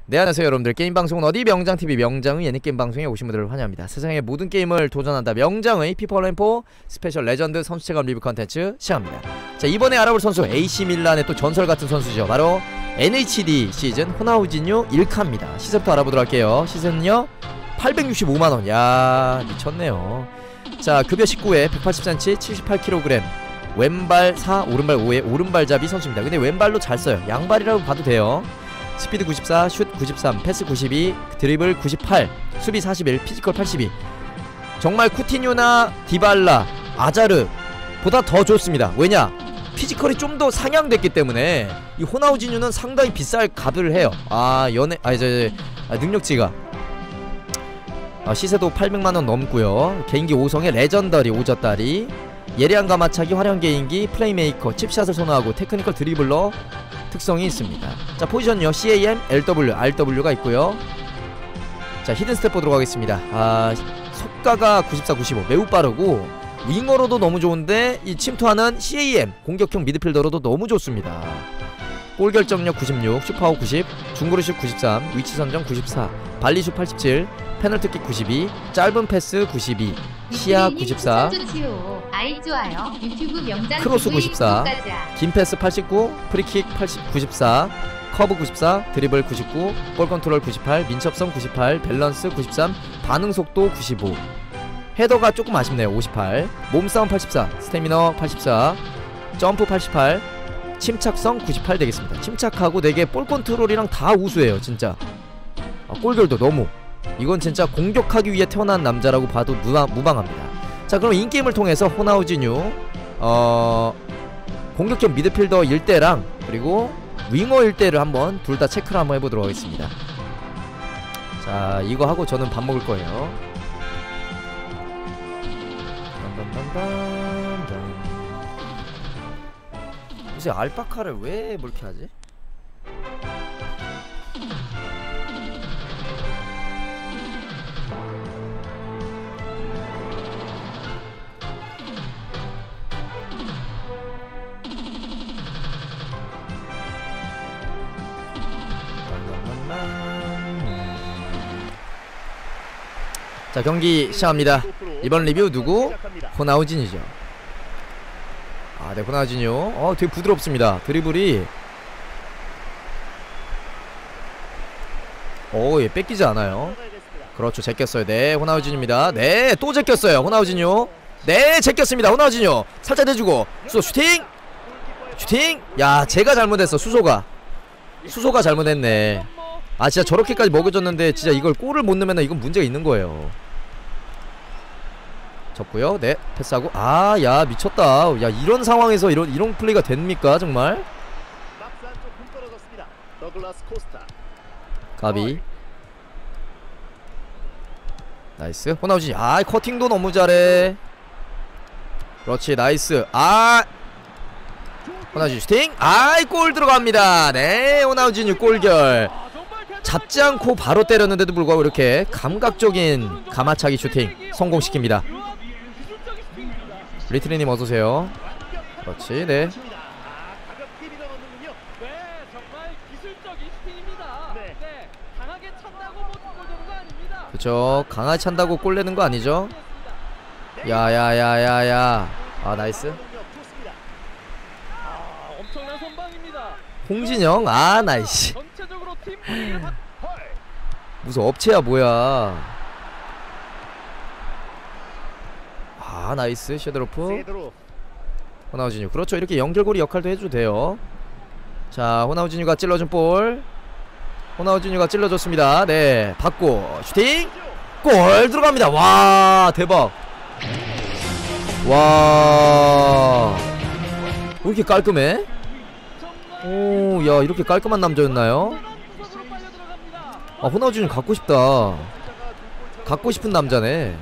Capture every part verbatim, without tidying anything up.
네, 안녕하세요 여러분들. 게임방송은 어디? 명장티비 명장의 예능게임 방송에 오신 분들을 환영합니다. 세상의 모든 게임을 도전한다 명장의 피파 온라인포 스페셜 레전드 선수체감 리뷰 컨텐츠 시작합니다. 자, 이번에 알아볼 선수 에이씨 밀란의 또 전설같은 선수죠. 바로 엔에이치디 시즌 호나우지뉴 일카입니다. 시세부터 알아보도록 할게요. 시세는요 팔백육십오만원. 야, 미쳤네요. 자, 급여 십구에 백팔십 센티미터 칠십팔 킬로그램, 왼발 사 오른발 오에 오른발잡이 선수입니다. 근데 왼발로 잘 써요. 양발이라고 봐도 돼요. 스피드 구십사, 슛 구십삼, 패스 구십이, 드리블 구십팔, 수비 사십일, 피지컬 팔십이. 정말 쿠티뉴나 디발라, 아자르 보다 더 좋습니다. 왜냐? 피지컬이 좀 더 상향됐기 때문에 이 호나우지뉴는 상당히 비쌀 값을 해요. 아, 연애 아 이제 아, 능력치가 아, 시세도 팔백만원 넘고요. 개인기 오 성의 레전더리 오졌다리, 예리한 가마차기, 화려한 개인기, 플레이메이커, 칩샷을 선호하고 테크니컬 드리블러 특성이 있습니다. 자, 포지션요 씨-에이-엠, 엘-더블유, 알-더블유가 있고요. 자, 히든 스텝 보도록 하겠습니다. 아, 속가가 구십사, 구십오 매우 빠르고 윙어로도 너무 좋은데 이 침투하는 씨-에이-엠 공격형 미드필더로도 너무 좋습니다. 골 결정력 구십육, 슈퍼아웃 구십, 중거리슛 구십삼, 위치 선정 구십사, 발리슛 팔십칠, 페널티킥 구십이, 짧은 패스 구십이, 시야 구십사, 크로스 구십사, 긴 패스 팔십구, 프리킥 팔십, 구십사, 커브 구십사, 드리블 구십구, 볼 컨트롤 구십팔, 민첩성 구십팔, 밸런스 구십삼, 반응 속도 구십오, 헤더가 조금 아쉽네요. 오십팔, 몸싸움 팔십사, 스태미너 팔십사, 점프 팔십팔, 침착성 구십팔 되겠습니다. 침착하고 되게 볼 컨트롤이랑 다 우수해요 진짜. 아, 골결도 너무, 이건 진짜 공격하기 위해 태어난 남자라고 봐도 무방, 무방합니다. 자, 그럼 인게임을 통해서 호나우지뉴 어... 공격형 미드필더 일대랑 그리고 윙어 일대를 한번 둘 다 체크를 한번 해보도록 하겠습니다. 자, 이거 하고 저는 밥 먹을 거예요. 요새 알파카를 왜 그렇게 하지? 자, 경기 시작합니다. 이번 리뷰 누구? 호나우지뉴죠. 아, 네, 호나우지뉴 어, 되게 부드럽습니다. 드리블이 오, 예, 뺏기지 않아요. 그렇죠, 제꼈어요. 네, 호나우지뉴입니다. 네, 또 제꼈어요. 호나우지뉴. 네, 제꼈습니다. 호나우지뉴 살짝 내주고 수소 슈팅! 슈팅! 야, 제가 잘못했어. 수소가 수소가 잘못했네. 아, 진짜 저렇게까지 먹여줬는데 진짜 이걸 골을 못 넣으면 이건 문제가 있는 거예요. 접고요. 네, 패스하고. 아, 야, 미쳤다. 야, 이런 상황에서 이런 이런 플레이가 됩니까 정말? 가비. 나이스. 호나우지. 아, 커팅도 너무 잘해. 그렇지, 나이스. 아, 호나우지 슈팅. 아이, 골 들어갑니다. 네, 호나우지뉴 골결. 잡지 않고 바로 때렸는데도 불구하고 이렇게 감각적인 가마차기 슈팅 성공시킵니다. 리트리님 어서오세요. 그렇지, 네. 그쵸, 강하게 찬다고 골 내는 거 아니죠? 야야야야야. 아, 나이스. 홍진영. 아, 나이스. 무슨 업체야 뭐야. 아, 나이스. 섀도로프. 호나우지뉴. 그렇죠, 이렇게 연결고리 역할도 해줘도 돼요. 자, 호나우지뉴가 찔러준 볼. 호나우지뉴가 찔러줬습니다. 네, 받고 슈팅. 골 들어갑니다. 와, 대박. 와, 왜 이렇게 깔끔해? 오, 야, 이렇게 깔끔한 남자였나요? 아, 호나우지뉴 갖고 싶다. 갖고 싶은 남자네.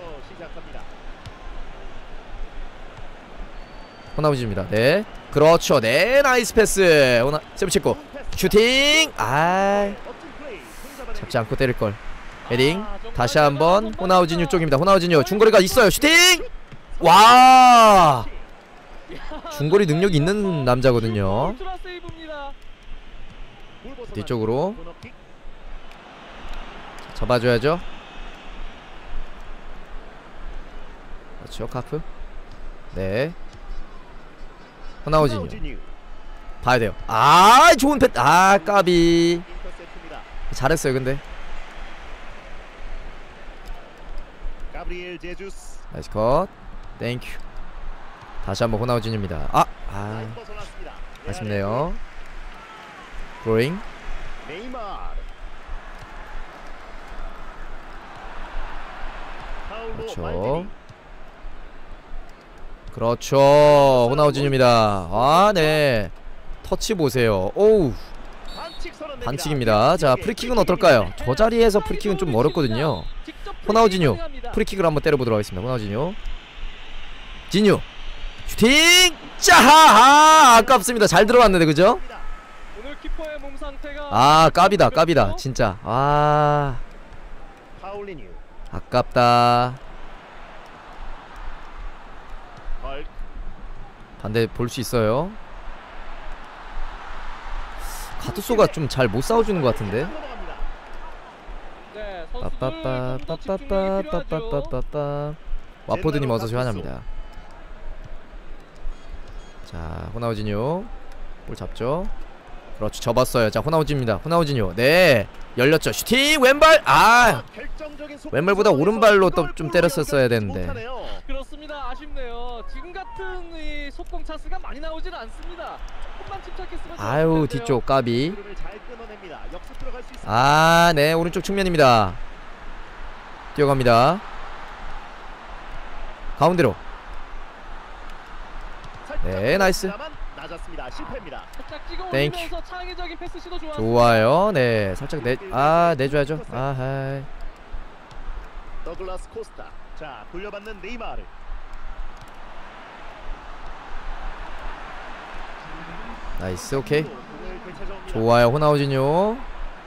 호나우지뉴입니다. 네, 그렇죠. 네, 나이스 패스. 호나 세브치코 슈팅. 아, 잡지 않고 때릴걸. 헤딩. 다시 한번 호나우지뉴 쪽입니다. 호나우지뉴 중거리가 있어요. 슈팅. 와, 중거리 능력이 있는 남자거든요. 뒤쪽으로 잡아줘야죠. 그렇죠. 카프. 네. 호나우지뉴 봐야 돼요. 아 좋은 패. 아 까비. 잘했어요 근데. 나이스 컷. 땡큐. 다시 한번 호나우지뉴입니다. 아! 아 아쉽네요. 브로잉. 그렇죠. 그렇죠. 호나우지뉴입니다. 아 네. 터치 보세요. 오우. 반칙입니다. 자 프리킥은 어떨까요? 저 자리에서 프리킥은 좀 어렵거든요. 호나우지뉴 프리킥을 한번 때려보도록 하겠습니다. 호나우지뉴 지뉴 슈팅! 짜하! 아깝습니다. 잘 들어갔는데 그죠? 아 까비다 까비다 진짜. 아 아깝다. 반대 볼 수 있어요. 가투소가 좀 잘 못 싸워주는 것 같은데. 빠빠빠빠빠빠빠빠빠빠. 와포드님 어서오세요. 환영합니다. 자 호나우지뉴 볼 잡죠. 그렇죠. 접었어요. 자 호나우지뉴입니다. 호나우지뉴 네 열렸죠. 슈팅 왼발. 아 왼발보다 오른발로 또 좀 때렸었어야 되는데. 그렇습니다. 아쉽네요. 지금 같은 이 속공 찬스가 많이 나오질 않습니다. 조금만 침착했으면. 아유 뒤쪽 까비. 아 네 오른쪽 측면입니다. 뛰어갑니다. 가운데로. 네 나이스. 땡큐. 좋아요. 네 살짝 내 아 내줘야죠. 아하이. 더글라스 코스타. 자 돌려받는 네이마르. 나이스. 오케이 좋아요. 호나우지뉴.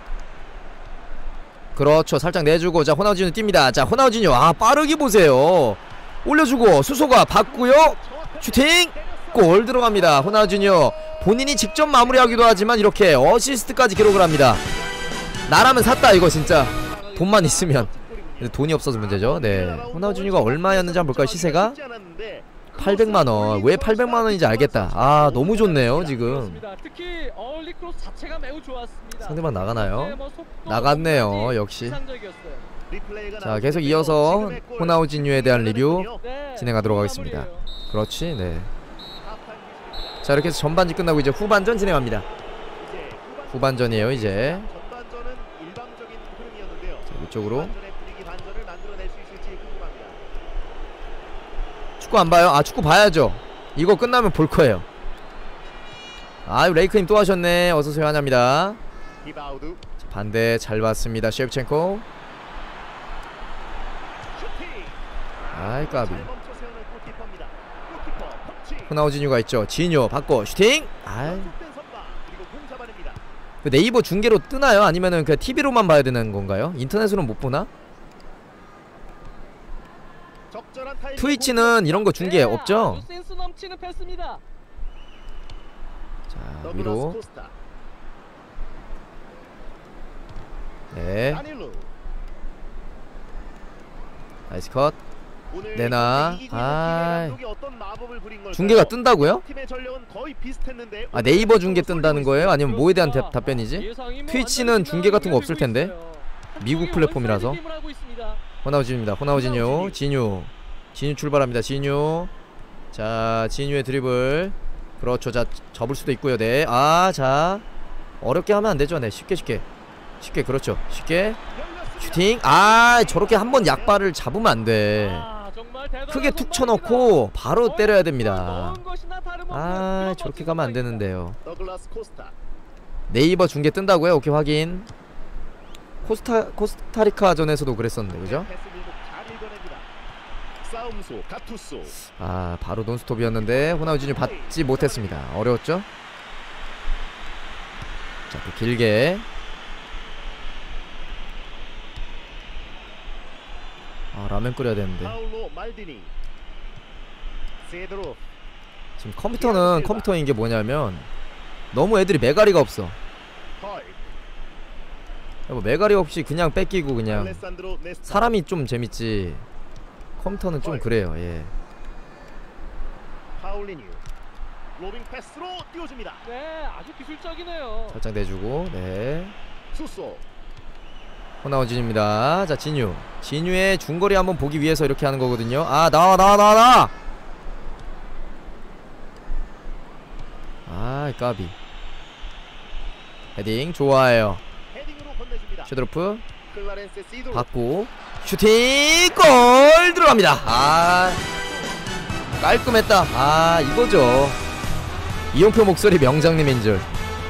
그렇죠. 살짝 내주고. 자 호나우지뉴 뜁니다. 자 호나우지뉴 아 빠르기 보세요. 올려주고 수소가 받고요. 슈팅 골 들어갑니다. 호나우지뉴 본인이 직접 마무리하기도 하지만 이렇게 어시스트까지 기록을 합니다. 나라면 샀다 이거 진짜. 돈만 있으면. 근데 돈이 없어서 문제죠. 네 호나우지뉴가 얼마였는지 한번 볼까요? 시세가 팔백만원. 왜 팔백만원인지 알겠다. 아 너무 좋네요 지금. 상대방 나가나요? 나갔네요 역시. 자 계속 이어서 호나우지뉴에 대한 리뷰 진행하도록 하겠습니다. 그렇지. 네. 자 이렇게 해서 전반전 끝나고 이제 후반전 진행합니다. 후반전이에요 이제. 자 이쪽으로. 축구 안 봐요? 아 축구 봐야죠. 이거 끝나면 볼 거예요. 아유 레이크님 또 하셨네. 어서오세요. 환영합니다. 반대 잘 봤습니다. 셰프첸코. 아이 까비. 호나우지뉴가 있죠. 지뉴 받고 슈팅. 아이. 그 네이버 중계로 뜨나요? 아니면은 그 티비로만 봐야 되는 건가요? 인터넷으로는 못 보나? 트위치는 이런 거 중계 없죠? 자 위로. 네 나이스 컷. 내나. 아 중계가 뜬다고요? 아 네이버 중계 뜬다는 거예요? 아니면 뭐에 대한 대, 답변이지? 트위치는 중계 같은 거 없을 텐데. 미국 플랫폼이라서. 호나우지뉴입니다. 호나우지뉴 지뉴 지뉴 출발합니다. 지뉴. 자 지뉴의 드리블. 그렇죠. 자 접을 수도 있고요. 네. 아 자 어렵게 하면 안 되죠. 네 쉽게 쉽게 쉽게. 그렇죠. 쉽게 슈팅. 아 저렇게 한번 약발을 잡으면 안 돼. 크게 툭 쳐놓고 바로 때려야 됩니다. 아 저렇게 가면 안 되는데요. 네이버 중계 뜬다고요? 오케이 확인. 코스타 코스타리카전에서도 그랬었는데 그죠? 아 바로 논스톱이었는데 호나우지뉴 받지 못했습니다. 어려웠죠? 자 또 길게. 아 라면 끓여야 되는데. 지금 컴퓨터는 컴퓨터인 게 뭐냐면 너무 애들이 메가리가 없어. 뭐 메가리 없이 그냥 뺏기고 그냥 알레산드로 네스타. 사람이 좀 재밌지 컴퓨터는 좀 그래요. 예. 파울리뉴. 로빙 패스로 띄워줍니다. 네, 아주 기술적이네요. 살짝 내주고 네. 수소. 호나우진입니다. 자 진유 진유의 중거리 한번 보기 위해서 이렇게 하는 거거든요. 아 나와 나와 나와 나와. 아 까비. 헤딩 좋아요. 헤딩으로 건네줍니다. 슈드로프 클라렌스 시도로. 받고 슈팅 골 들어갑니다. 아 깔끔했다. 아 이거죠. 이용표 목소리 명장님인 줄.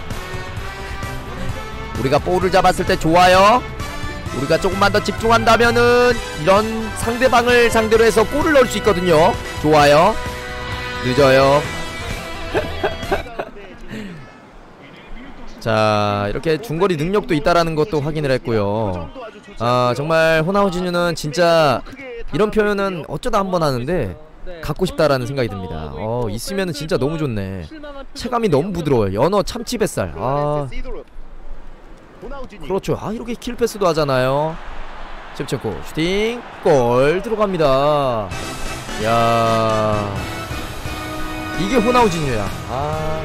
우리가 볼을 잡았을 때 좋아요. 우리가 조금만 더 집중한다면은 이런 상대방을 상대로 해서 골을 넣을 수 있거든요. 좋아요. 늦어요. 자 이렇게 중거리 능력도 있다라는 것도 확인을 했고요. 아 정말 호나우지뉴는 진짜 이런 표현은 어쩌다 한번 하는데 갖고 싶다라는 생각이 듭니다. 어 있으면은 진짜 너무 좋네. 체감이 너무 부드러워요. 연어 참치 뱃살. 아 그렇죠. 아 이렇게 킬패스도 하잖아요. 쳄쳄고 슈팅 골 들어갑니다. 야 이게 호나우지뉴야. 아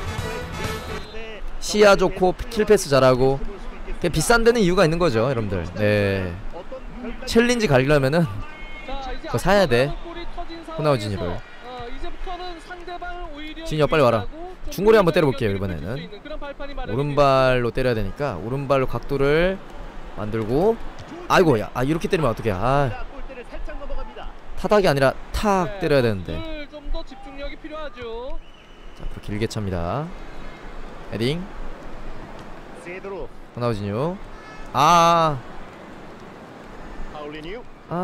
시야 좋고 킬패스 잘하고 비싼 데는 이유가 있는 거죠 여러분들. 네 챌린지 가려면은 그거 사야 돼. 호나우지뉴를. 진유야 빨리 와라. 중거리 한번 때려볼게요 이번에는. 오른발로 때려야 되니까 오른발로 각도를 만들고. 아이고 야 아, 이렇게 때리면 어떡해. 아 타닥이 아니라 탁 때려야 되는데. 좀더 집중력이 필요하죠. 자 앞으로 길게 찹니다. 헤딩 호나우지뉴. 아 파울리뉴.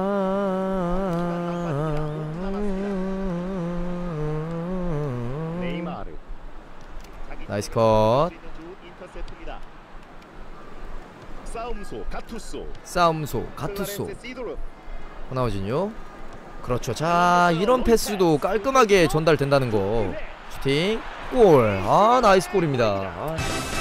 아 네이마르. 나이스 컷. 싸움소 가투소. 싸움소 가투소 호나우지뉴. 그렇죠. 자 이런 패스도 깔끔하게 전달된다는 거. 슈팅 골. 아 나이스 골입니다. 아.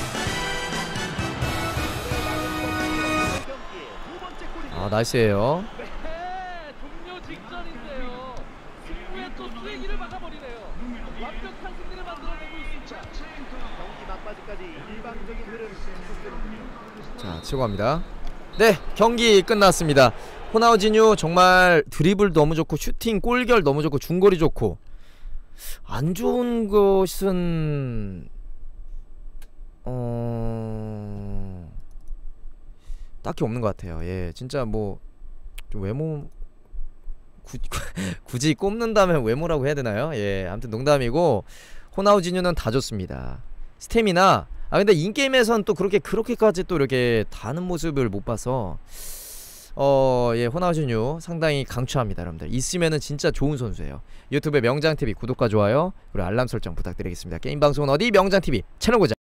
아 나이스예요. 네, 종료 직전인데요. 승부에 또 수레기를 막아버리네요. 완벽한 승리를 만들어내고 있습니다. 경기 막바지까지 일방적인 흐름. 자 치고 갑니다. 네 경기 끝났습니다. 호나우지뉴 정말 드리블 너무 좋고 슈팅 골결 너무 좋고 중거리 좋고 안 좋은 것은 어 딱히 없는 것 같아요. 예 진짜 뭐 좀 외모 구, 굳이 꼽는다면 외모라고 해야 되나요? 예 아무튼 농담이고 호나우지뉴는 다 좋습니다. 스태미나 아 근데 인게임에선 또 그렇게 그렇게까지 또 이렇게 다는 모습을 못 봐서 어 예 호나우지뉴 상당히 강추합니다. 여러분들 있으면은 진짜 좋은 선수예요. 유튜브에 명장티비 구독과 좋아요 그리고 알람 설정 부탁드리겠습니다. 게임 방송은 어디? 명장티비 채널 고정.